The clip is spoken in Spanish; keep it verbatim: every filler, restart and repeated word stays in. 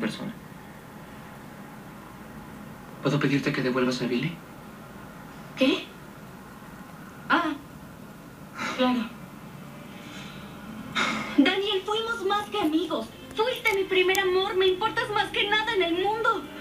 persona. ¿Puedo pedirte que devuelvas a Billy? ¿Qué? Ah, claro. Daniel, fuimos más que amigos. Fuiste mi primer amor. Me importas más que nada en el mundo.